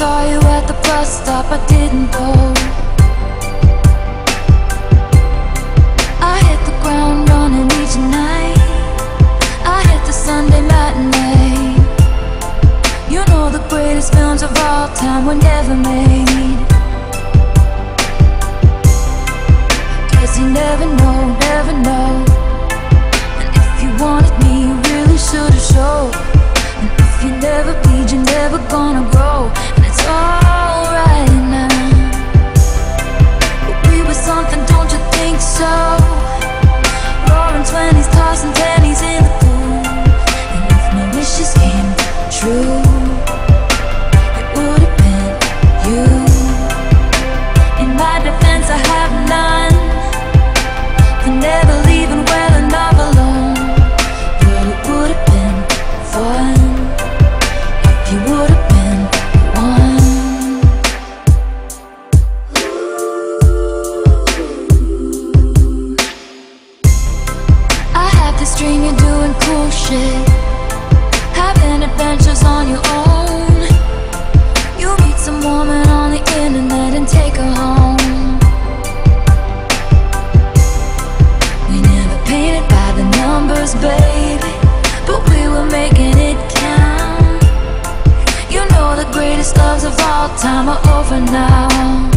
saw you at the bus stop, I didn't go. I hit the ground running each night. I hit the Sunday matinee. You know the greatest films of all time were never made. Guess you never know, never know. And if you wanted me, you really should've showed. And if you never bleed, you're never gonna grow. And it's alright now. But we were something, don't you think so? Roaring 20s, tossing pennies in the pool. And if my wishes came true, it would've been you. In my defense, I have none for never leaving well enough alone. But it would've been fun if you would've been one. I have this dream you're doing cool shit, having adventures on your own. You meet some woman on the internet and take her home. We never painted by the numbers, baby, but we were making it count. You know the greatest loves of all time are over now.